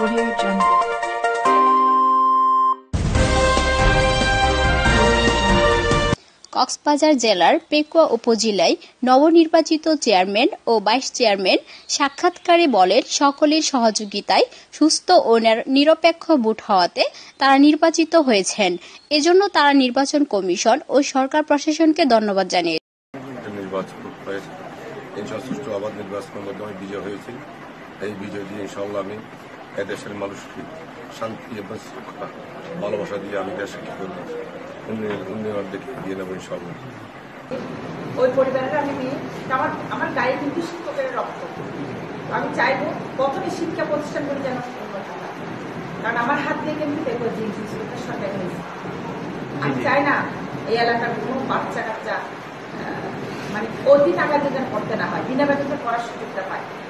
Audio Jungle. Cox's Bazar জেলার পেকুয়া উপজেলায় নবনির্বাচিত চেয়ারম্যান ও ভাইস চেয়ারম্যান সাক্ষাৎকারে বলেন, সকলের সহযোগিতায় সুস্থ ও নিরপেক্ষ ভোট হওয়াতে তারা নির্বাচিত হয়েছেন। এজন্য তারা নির্বাচন কমিশন ও সরকার প্রশাসনকে ধন্যবাদ জানিয়েছেন। সুষ্ঠু অবাধ নির্বাচনের মাধ্যমে বিজয় হয়েছে। এই বিজয় দিয়ে ইনশাআল্লাহ আমি এদেশের মানুষকে শান্তি এবং শৃঙ্খলা ভালোবাসা দিয়ে আমি দেশকে কি করবো উন্নয়ন দেখে এগিয়ে নেবো ইনশাআল্লাহ। ওই পরিবারের আমি মেয়ে, আমার গায়ে কিন্তু শিক্ষকের রক্ত। আমি চাইবো প্রথমে শিক্ষা প্রতিষ্ঠানগুলি যেন কারণ আমার হাত দিয়ে কিন্তু দেখবো যে সরকার হয়েছে। আমি চাই না এই এলাকার কোনো বাচ্চা কাচ্চা মানে অতি টাকা দিয়ে যেন পড়তে না হয়, বিনা বেতনে পড়ার সুযোগটা পায়।